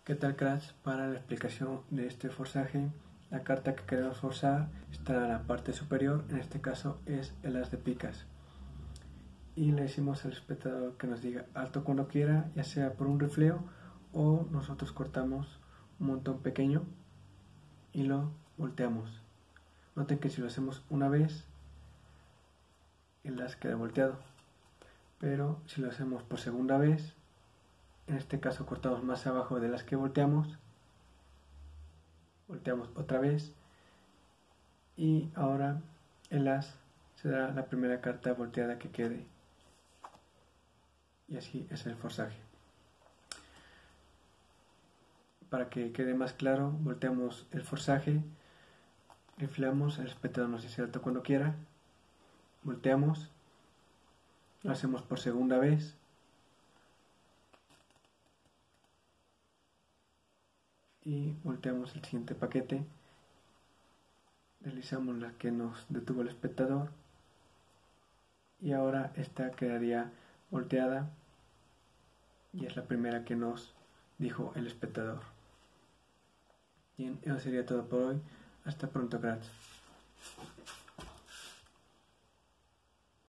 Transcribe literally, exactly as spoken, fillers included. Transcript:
¿Qué tal, cracks? Para la explicación de este forzaje, la carta que queremos forzar estará en la parte superior, en este caso es el as de picas. Y le decimos al espectador que nos diga alto cuando quiera, ya sea por un rifleo o nosotros cortamos un montón pequeño y lo volteamos. Noten que si lo hacemos una vez, el as queda volteado, pero si lo hacemos por segunda vez, en este caso cortamos más abajo de las que volteamos, volteamos otra vez y ahora el as será la primera carta volteada que quede, y así es el forzaje. Para que quede más claro, volteamos el forzaje, rifleamos, el espectador nos dice alto cuando quiera, volteamos, lo hacemos por segunda vez, y volteamos el siguiente paquete, realizamos la que nos detuvo el espectador y ahora esta quedaría volteada y es la primera que nos dijo el espectador. Bien, eso sería todo por hoy. Hasta pronto, cracks.